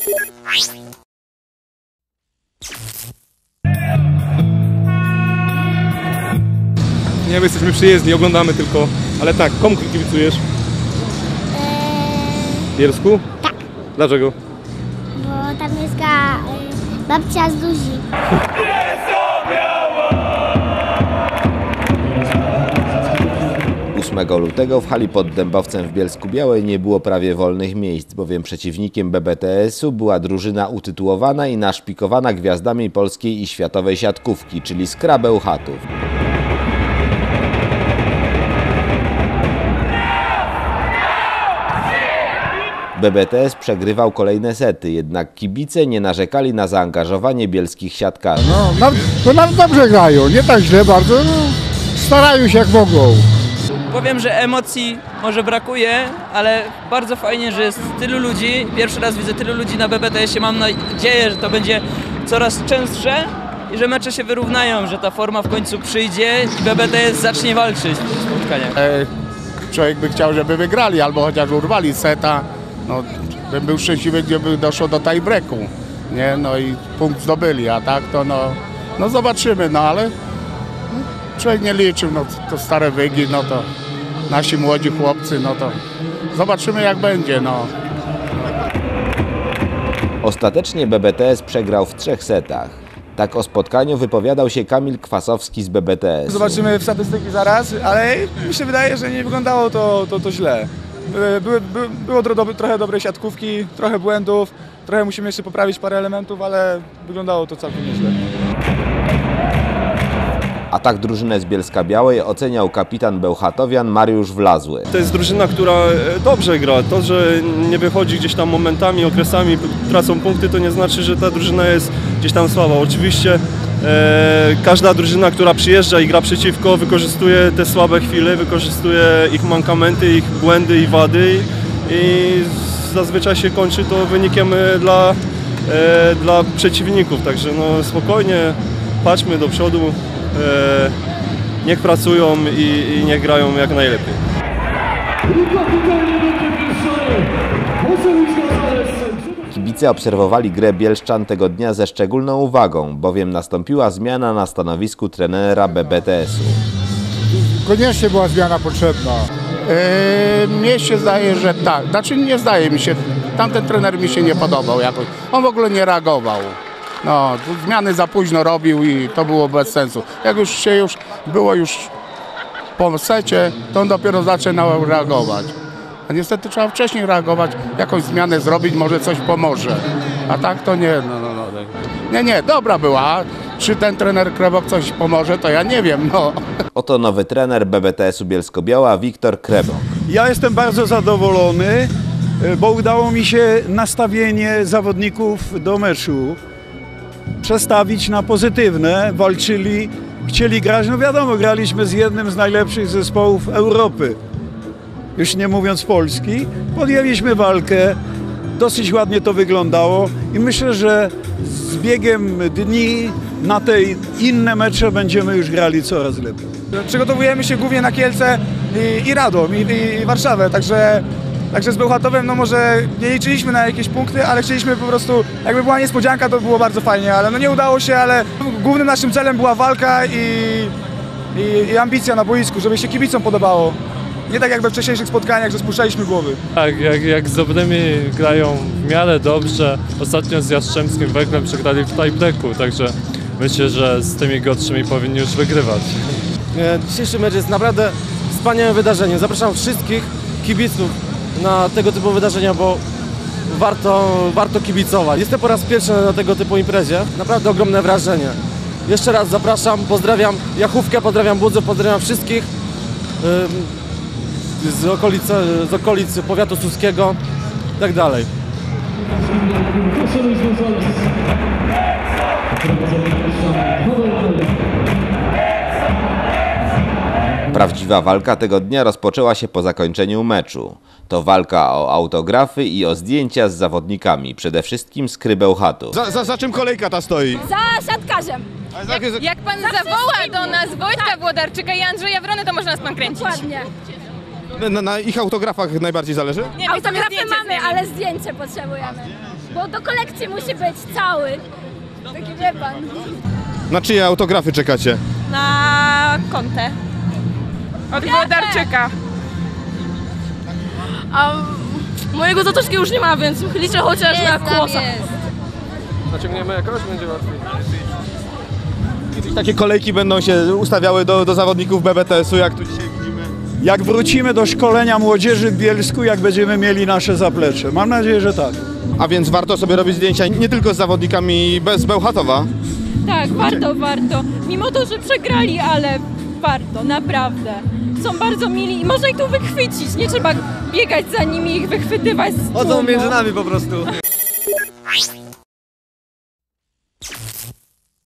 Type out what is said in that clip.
Nie, my jesteśmy przyjezdni, oglądamy tylko. Ale tak, komu kibicujesz? Bielsku? Tak. Dlaczego? Bo tam jest babcia z Duzi. 8 lutego w hali pod Dębowcem w Bielsku-Białej nie było prawie wolnych miejsc, bowiem przeciwnikiem BBTS-u była drużyna utytułowana i naszpikowana gwiazdami polskiej i światowej siatkówki, czyli Skra Bełchatów. BBTS przegrywał kolejne sety, jednak kibice nie narzekali na zaangażowanie bielskich siatkarzy. To nawet dobrze grają, nie tak źle bardzo, starają się jak mogą. Powiem, że emocji może brakuje, ale bardzo fajnie, że jest tylu ludzi. Pierwszy raz widzę tylu ludzi na BBTS-ie. Mam nadzieję, że to będzie coraz częstsze i że mecze się wyrównają, że ta forma w końcu przyjdzie i BBTS zacznie walczyć w tych spotkaniach. Człowiek by chciał, żeby wygrali albo chociaż urwali seta. No, bym był szczęśliwy, gdyby doszło do tie-breaku, nie? No i punkt zdobyli, a tak to no zobaczymy, no ale człowiek nie liczył, no to stare wygi, no to nasi młodzi chłopcy, no to zobaczymy jak będzie, no. Ostatecznie BBTS przegrał w 3 setach. Tak o spotkaniu wypowiadał się Kamil Kwasowski z BBTS. Zobaczymy w statystyki zaraz, ale mi się wydaje, że nie wyglądało to źle. Było trochę dobrej siatkówki, trochę błędów, trochę musimy jeszcze poprawić parę elementów, ale wyglądało to całkiem nieźle. A tak drużynę z Bielska-Białej oceniał kapitan Bełchatowian Mariusz Wlazły. To jest drużyna, która dobrze gra. To, że nie wychodzi gdzieś tam momentami, okresami, tracą punkty, to nie znaczy, że ta drużyna jest gdzieś tam słaba. Oczywiście każda drużyna, która przyjeżdża i gra przeciwko, wykorzystuje te słabe chwile, wykorzystuje ich mankamenty, ich błędy i wady i zazwyczaj się kończy to wynikiem dla przeciwników. Także no, spokojnie, patrzmy do przodu, niech pracują i niech grają jak najlepiej. Kibice obserwowali grę bielszczan tego dnia ze szczególną uwagą, bowiem nastąpiła zmiana na stanowisku trenera BBTS-u. Koniecznie była zmiana potrzebna. Mnie się zdaje, że tak. Znaczy nie zdaje mi się, tamten trener mi się nie podobał jakoś. On w ogóle nie reagował. No, zmiany za późno robił i to było bez sensu. Jak już było po secie, to on dopiero zaczynał reagować. A niestety trzeba wcześniej reagować, jakąś zmianę zrobić, może coś pomoże. A tak to nie, Nie, dobra była. Czy ten trener Krebok coś pomoże, to ja nie wiem, no. Oto nowy trener BBTS-u Bielsko-Biała, Wiktor Krebok. Ja jestem bardzo zadowolony, bo udało mi się nastawienie zawodników do meczu przestawić na pozytywne, walczyli, chcieli grać, no wiadomo, graliśmy z jednym z najlepszych zespołów Europy, już nie mówiąc Polski, podjęliśmy walkę, dosyć ładnie to wyglądało i myślę, że z biegiem dni na te inne mecze będziemy już grali coraz lepiej. Przygotowujemy się głównie na Kielce i Radom i Warszawę, także z Bełchatowem no może nie liczyliśmy na jakieś punkty, ale chcieliśmy po prostu, jakby była niespodzianka, to było bardzo fajnie, ale no nie udało się, ale głównym naszym celem była walka i ambicja na boisku, żeby się kibicom podobało. Nie tak jak we wcześniejszych spotkaniach, że spuszczaliśmy głowy. Tak, jak z Dobrymi grają w miarę dobrze, ostatnio z Jastrzębskim Węglem przegrali w tie-breaku, także myślę, że z tymi gorszymi powinni już wygrywać. Dzisiejszy mecz jest naprawdę wspaniałym wydarzeniem. Zapraszam wszystkich kibiców na tego typu wydarzenia, bo warto kibicować. Jestem po raz pierwszy na tego typu imprezie. Naprawdę ogromne wrażenie. Jeszcze raz zapraszam, pozdrawiam Jachówkę, pozdrawiam Budzów, pozdrawiam wszystkich z okolic powiatu suskiego i tak dalej. Prawdziwa walka tego dnia rozpoczęła się po zakończeniu meczu. To walka o autografy i o zdjęcia z zawodnikami, przede wszystkim z Skry Bełchatów. Za czym kolejka ta stoi? Za siatkarzem. Jak pan zawoła do nas Wojtka Włodarczyka i Andrzeja Wrony, to może nas pan kręcić. Dokładnie. Na ich autografach najbardziej zależy? Nie, autografy mamy, ale zdjęcie potrzebujemy. bo do kolekcji musi być cały. Taki wie pan. Na czyje autografy czekacie? Na kontę. Od Włodarczyka. A mojego zatoczki już nie ma, więc liczę chociaż na Kłosa. Naciągniemy jakoś, będzie łatwiej. Kiedyś takie kolejki będą się ustawiały do zawodników BBTS-u, jak tu dzisiaj widzimy. Jak wrócimy do szkolenia młodzieży w Bielsku, jak będziemy mieli nasze zaplecze. Mam nadzieję, że tak. A więc warto sobie robić zdjęcia nie tylko z zawodnikami z Bełchatowa. Tak, warto. Mimo to, że przegrali, ale warto, naprawdę. Są bardzo mili i można ich tu wychwycić. Nie trzeba biegać za nimi i ich wychwytywać z tłumu. Chodzą między nami po prostu.